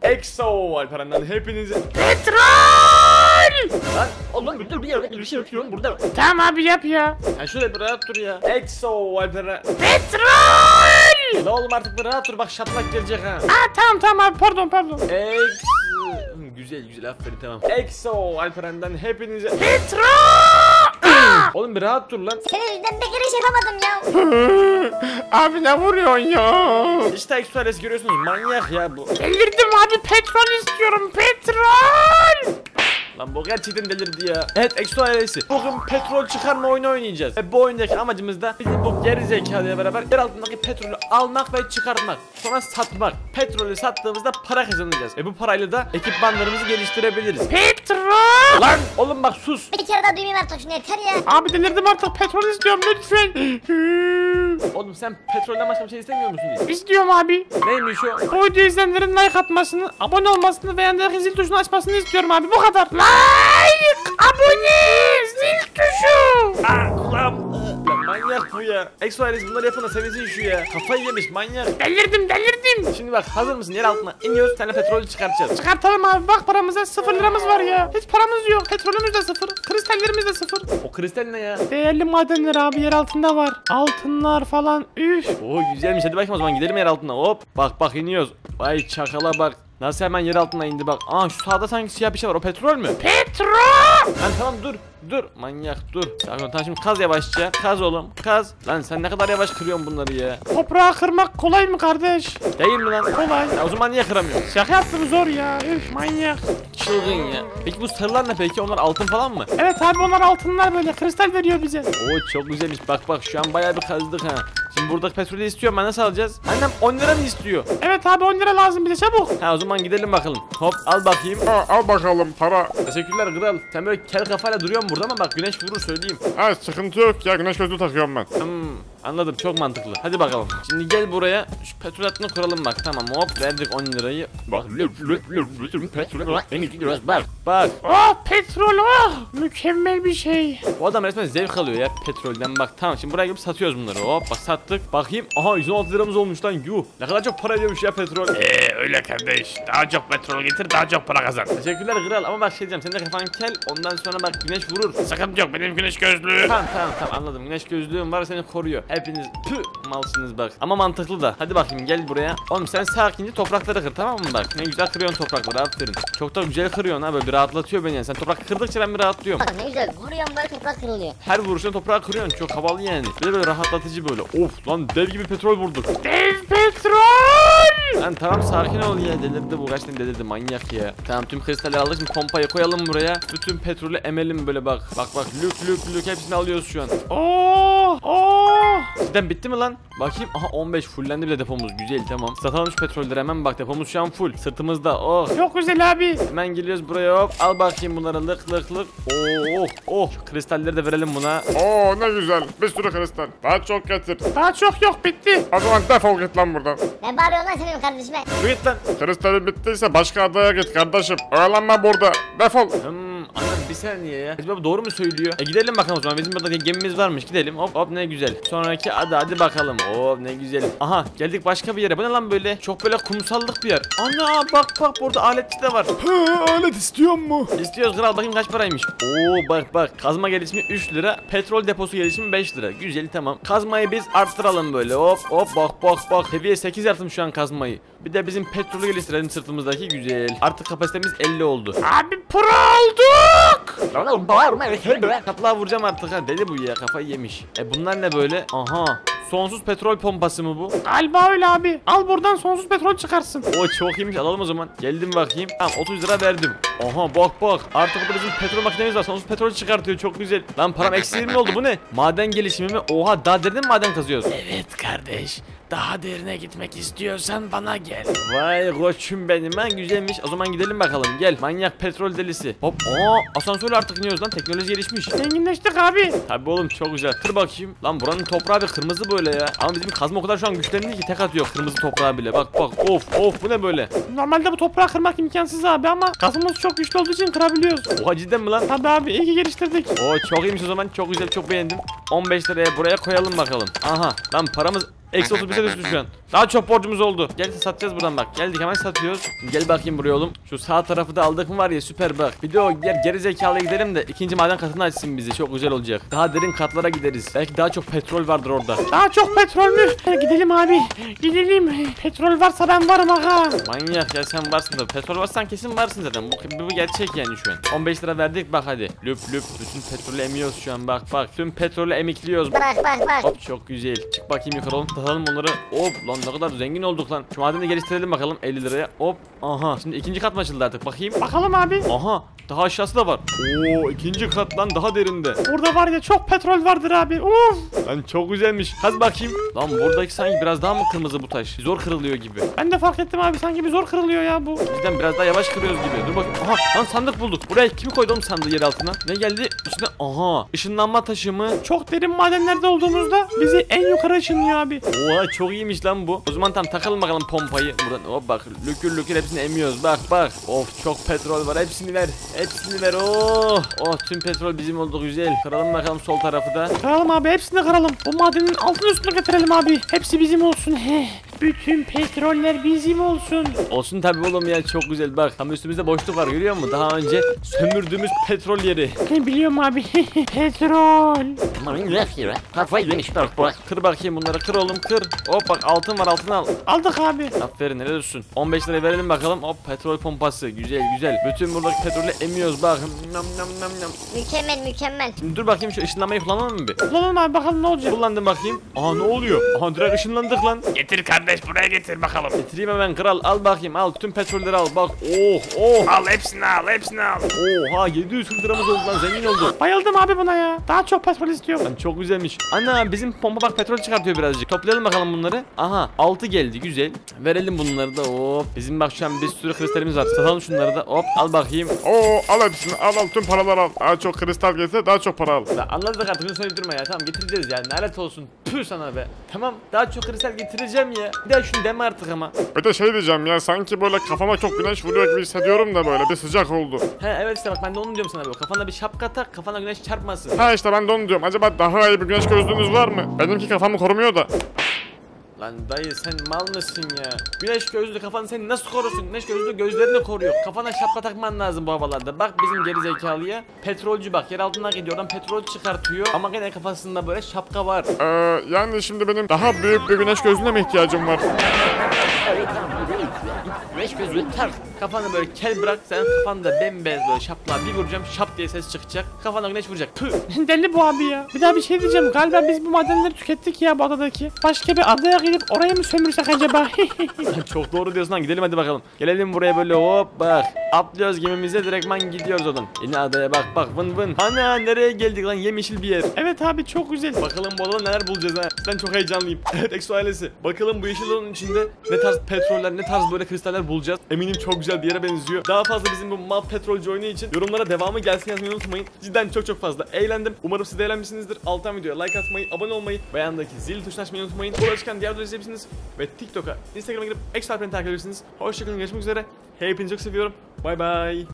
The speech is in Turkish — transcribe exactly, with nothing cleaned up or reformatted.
Exo Alperen'den hepinize Petrol! Lan oğlum dur bir yerde bir şey yapıyorum burada. Tamam abi yap ya. Ha şöyle bir rahat dur ya. Exo Alperen. Petrol! La oğlum artık bir rahat dur, bak şaplak gelecek ha. Aa tamam tamam abi pardon pardon. Ex güzel güzel aferin tamam. Exo Alperen'den hepinize Petrol! Oğlum bir rahat dur lan. Senin yüzünden bir kere iş yapamadım ya. Abi ne vuruyorsun ya? İşte Exo ailesi görüyorsunuz, manyak ya bu. Delirdim abi petrol istiyorum petrol! Lan bu gerçekten delirdi ya. Evet Exo ailesi, bugün petrol çıkarma oyunu oynayacağız. Ve bu oyundaki amacımız da bizim bu geri zekalıyla beraber yer altındaki petrolü almak ve çıkartmak. Sonra satmak. Petrolü sattığımızda para kazanacağız. Ve bu parayla da ekipmanlarımızı geliştirebiliriz. Petrol! Lan oğlum bak sus. Bir kere daha duymayayım artık şunu, yeter ya. Abi delirdim artık petrol istiyorum lütfen. Oğlum sen petrolden başka bir şey istemiyor musun hiç? İstiyorum abi. Neymiş o? Bu videoyu izleyenlerin like atmasını, abone olmasını ve yanındaki zil tuşunu açmasını istiyorum abi. Bu kadar. Like, abone, zil tuşu. Aa kulağım. Lan manyak bu ya. Exo ailesi bunları yapın da sevinsin şu ya. Kafayı yemiş manyak. Delirdim delirdim. Şimdi bak hazır mısın? Yer altına iniyoruz. Seninle petrolü çıkartacağız. Çıkartalım abi, bak paramıza sıfır liramız var ya. Hiç paramız yok. Petrolümüz de sıfır. Kristallerimiz de sıfır. O kristal ne ya? Değerli madenler abi yer altında var. Altınlar falan. Üf. Oo güzelmiş, hadi bakayım o zaman gidelim yer altına. Hop bak bak iniyoruz. Vay çakala bak. Nasıl hemen yer altına indi bak. Aa şu sağda sanki siyah bir şey var, o petrol mü? Petrol! Lan tamam dur dur manyak dur. Tamam tamam şimdi kaz yavaşça. Kaz oğlum kaz. Lan sen ne kadar yavaş kırıyorsun bunları ya. Toprağı kırmak kolay mı kardeş? Değil mi lan? Kolay. Ya o zaman niye kıramıyorsun? Şaka yaptım, zor ya. Üf manyak. Çılgın ya. Peki bu sarılar ne peki? Onlar altın falan mı? Evet abi onlar altınlar, böyle kristal veriyor bize. Oo çok güzelmiş. Bak bak şu an bayağı bir kazdık ha. Şimdi buradaki petrolü istiyorum, ben nasıl alacağız? Annem on lira mı istiyor? Evet abi on lira lazım bize, çabuk. Ha o zaman gidelim bakalım. Hop al bakayım. Ha, al bakalım para. Teşekkürler kral. Sen böyle kel kafayla duruyorsun burada ama bak güneş vurur söyleyeyim. Ha sıkıntı yok ya, güneş gözlüğü takıyorum ben. Hmm, anladım, çok mantıklı. Hadi bakalım. Şimdi gel buraya. Şu petrol hattını kuralım bak. Tamam hop verdik on lirayı. Bak. Bak. Bak. Oh petrol, oh mükemmel bir şey. Bu adam resmen zevk alıyor ya petrolden bak. Tamam şimdi buraya gelip satıyoruz bunları. Hop bak sattık. Bakayım. Aha yüz on altı liramız olmuş lan. Yuh. Ne kadar çok para ediyormuş ya petrol. Eee öyle kardeş. Daha çok petrol getir, daha çok para kazan. Teşekkürler kral ama bak şey diyeceğim. Senin de kafan kel. Ondan sonra bak güneş vurur. Sıkıntı yok, benim güneş gözlüğü. Tamam tamam tamam anladım. Güneş gözlüğüm var, seni koruyor. Hepiniz pü malsınız bak. Ama mantıklı da. Hadi bakayım gel buraya. Oğlum sen sakince toprakları kır, tamam mı bak. Ne güzel kırıyorsun toprakları, aferin. Çok da güzel kırıyorsun ha, böyle bir rahatlatıyor beni yani. Sen toprak kırdıkça ben bir rahatlıyorum. Bak ne güzel vuruyorum böyle toprak kırılıyor. Her vuruşta toprağı kırıyorsun, çok havalı yani. Bir de böyle rahatlatıcı böyle. Of lan dev gibi petrol vurduk. Dev petrol! Lan tamam sakin ol ya, delirdi bu, gerçekten delirdi manyak ya. Tamam tüm kristalleri aldık, şimdi pompayı koyalım buraya. Bütün petrolü emelim böyle bak. Bak bak lük lük lük hepsini alıyoruz şu an. Oh oh! Cidden bitti mi lan? Bakayım. Aha on beş fullendi bile depomuz. Güzel tamam. Satalım şu petrolleri hemen, bak depomuz şu an full. Sırtımızda. Oh. Çok güzel abi. Hemen geliyoruz buraya hop. Al bakayım bunları lık lık lık. Oh oh oh. Şu kristalleri de verelim buna. Oo ne güzel, bir sürü kristal. Daha çok getir. Daha çok yok, bitti. O zaman defol git lan buradan. Ne bağırıyorsun lan sen benim kardeşime? Yürü git lan. Kristalin bittiyse başka adaya git kardeşim. Oyalanma burada. Defol. Hmm, anam bir saniye ya. Acaba bu doğru mu söylüyor? E gidelim bakalım o zaman. Bizim burada gemimiz varmış. Gidelim. Hop hop ne güzel. Sonraki hadi hadi bakalım. Oh ne güzel. Aha geldik başka bir yere. Bu ne lan böyle? Çok böyle kumsallık bir yer. Ana bak bak burada aletçi de var. Ha, alet istiyor mu? İstiyoruz kral, bakayım kaç paraymış. Oo bak bak kazma gelişimi üç lira, petrol deposu gelişimi beş lira. Güzel tamam. Kazmayı biz arttıralım böyle. Hop hop bak bak bak. Seviye sekiz yaptım şu an kazmayı. Bir de bizim petrolü geliştirelim sırtımızdaki, güzel. Artık kapasitemiz elli oldu. Abi pro olduk. Lan oğlum bağırma evet. Kaplığa vuracağım artık ha, deli bu ya, kafayı yemiş. E bunlar ne böyle? Aha. Sonsuz petrol pompası mı bu? Galiba öyle abi. Al buradan sonsuz petrol çıkarsın. O çok iyiymiş, alalım o zaman. Geldim bakayım. Tamam otuz lira verdim. Aha bak bak. Artık burada bizim petrol makinemiz var. Sonsuz petrol çıkartıyor, çok güzel. Lan param eksi yirmi oldu, bu ne? Maden gelişimi mi? Oha daha derine mi maden kazıyoruz? Evet kardeş. Daha derine gitmek istiyorsan bana gel. Vay koçum benim ha, güzelmiş. O zaman gidelim bakalım, gel. Manyak petrol delisi. Hop aa asansörle artık iniyoruz lan, teknoloji gelişmiş. Zenginleştik abi. Tabi oğlum çok güzel. Kır bakayım. Lan buranın toprağı bir kırmızı böyle ya. Ama bizim kazma o kadar şu an güçlendi ki tek atıyor kırmızı toprağı bile. Bak bak of of bu ne böyle? Normalde bu toprağı kırmak imkansız abi ama kazımız çok güçlü olduğu için kırabiliyoruz. Oha cidden mi lan? Tabi abi, iyi ki geliştirdik. Oo çok iyiymiş o zaman, çok güzel, çok beğendim. on beş liraya buraya koyalım bakalım. Aha lan paramız Eksi otuz beşe düştü şu an. Daha çok borcumuz oldu. Gel satacağız buradan bak. Geldik hemen satıyoruz. Gel bakayım buraya oğlum. Şu sağ tarafı da aldık mı var ya, süper bak. Bir de o ger geri zekalıya gidelim de ikinci maden katını açsın bizi. Çok güzel olacak. Daha derin katlara gideriz. Belki daha çok petrol vardır orada. Daha çok petrol mü? Hadi gidelim abi. Gidelim. Petrol varsa ben varım aga. Manyak ya, sen varsın da. Petrol varsan kesin varsın zaten. Bu, bu, bu gerçek yani şu an. on beş lira verdik bak hadi. Lüp lüp. Bütün petrolü emiyoruz şu an bak bak. Tüm petrolü emikliyoruz. Bak bak bak. Hop çok güzel. Çık bakayım yukarı oğlum. Tatalım onları. Hop lan ne kadar zengin olduk lan. Şu madeni geliştirelim bakalım elli liraya. Hop. Aha. Şimdi ikinci kat mı açıldı artık bakayım. Bakalım abi. Aha. Daha aşağısı da var. Oo ikinci kat lan, daha derinde. Burada var ya çok petrol vardır abi. Uf. Lan çok güzelmiş. Hadi bakayım. Lan buradaki sanki biraz daha mı kırmızı bu taş? Zor kırılıyor gibi. Ben de fark ettim abi, sanki bir zor kırılıyor ya bu. Bizden biraz daha yavaş kırıyoruz gibi. Dur bakayım. Aha lan sandık bulduk. Buraya kimi koydu oğlum sandığı yer altına? Ne geldi? İçine aha. Işınlanma taşı mı? Çok derin madenlerde olduğumuzda bizi en yukarı ışınlıyor abi. Oha çok iyiymiş lan bu. O zaman tam takalım bakalım pompayı. Buradan hop bak lükür lükür hepsini emiyoruz. Bak bak. Of çok petrol var. Hepsini ver. Hepsini ver. Oh. Oh tüm petrol bizim oldu, güzel. Kıralım bakalım sol tarafı da. Kıralım abi, hepsini kıralım. Bu madenin altını üstüne getirelim abi. Hepsi bizim olsun. Heh. Bütün petroller bizim olsun. Olsun tabi oğlum ya, çok güzel. Bak tam üstümüzde boşluk var, görüyor musun? Daha önce sömürdüğümüz petrol yeri. Ne biliyorum abi. Petrol. Kır bakayım bunları, kır oğlum kır. Hop bak altın var, altın al. Aldık abi. Aferin, helal olsun. on beş liraya verelim bakalım. Hop petrol pompası, güzel güzel. Bütün buradaki petrolü emiyoruz bak. Nam nam nam nam. Mükemmel mükemmel. Şimdi dur bakayım şu ışınlamayı kullanalım mı bir? Kullanalım abi, bakalım ne olacak. Kullandım bakayım. Aha ne oluyor? Aha direkt ışınlandık lan. Getir kardeş, buraya getir bakalım. Getireyim hemen kral, al bakayım, al tüm petrolleri al bak. Oh oh. Al hepsini al, hepsini al. Oha yedi yüz kırk liramız oldu lan, zengin olduk. Bayıldım abi buna ya. Daha çok petrol istiyorum. Lan çok güzelmiş. Ana bizim pompa bak petrol çıkartıyor birazcık. Toplayalım bakalım bunları. Aha altı geldi, güzel. Verelim bunları da hop. Bizim bak şu an bir sürü kristalimiz var. Satalım şunları da hop, al bakayım. Oo al hepsini, al al tüm paraları al. Daha çok kristal gelse daha çok para al. Ya anladık artık, bunu söyleyip durma ya. Tamam getireceğiz ya, lanet olsun. Püh sana be. Tamam daha çok kristal getireceğim ya. Bir daha şunu deme artık ama. Bir de şey diyeceğim ya, sanki böyle kafama çok güneş vuruyor gibi hissediyorum da böyle bir sıcak oldu. He evet işte bak, ben de onu diyorum sana böyle. Kafana bir şapka tak, kafana güneş çarpmasın. Ha işte ben de onu diyorum. Acaba daha iyi bir güneş gözlüğünüz var mı? Benimki kafamı korumuyor da. Lan dayı sen mal mısın ya? Güneş gözlüğü kafanı seni nasıl korusun? Güneş gözlüğü gözlerini koruyor. Kafana şapka takman lazım bu havalarda. Bak bizim geri zekalıya. Petrolcü bak, yer altından gidiyor, oradan petrol çıkartıyor. Ama gene kafasında böyle şapka var. Ee, yani şimdi benim daha büyük bir güneş gözlüğüne mi ihtiyacım var? Güneş gözlüğü tak. Kafanı böyle kel bırak, sen kafanda bembeyaz böyle şapla bir vuracağım, şap diye ses çıkacak. Kafana güneş vuracak. Püh. Deli bu abi ya. Bir daha bir şey diyeceğim. Galiba biz bu madenleri tükettik ya bu adadaki. Başka bir adaya gidip oraya mı sömürsek acaba? Çok doğru diyorsun lan, gidelim hadi bakalım. Gelelim buraya böyle hop bak. Atlıyoruz gemimize, direktman gidiyoruz oğlum. Yine adaya bak bak, vın vın. Ana nereye geldik lan, yemyeşil bir yer. Evet abi çok güzel. Bakalım bu adada neler bulacağız ha. Ben çok heyecanlıyım. Evet Exo ailesi. Bakalım bu yeşil alanın içinde ne tarz petroller, ne tarz böyle kristaller bulacağız. Eminim çok güzel bir yere benziyor. Daha fazla bizim bu mal petrolcü oyunu için yorumlara devamı gelsin yazmayı unutmayın. Cidden çok çok fazla eğlendim. Umarım siz de eğlenmişsinizdir. Alttan videoya like atmayı, abone olmayı ve yandaki zil tuşuna açmayı unutmayın. Burada çıkan diğer videoları izleyebilirsiniz. Ve TikTok'a, Instagram'a girip Exo Alperen'i takip edebilirsiniz. Hoşçakalın, görüşmek üzere. Hepinizi çok seviyorum. Bay bay.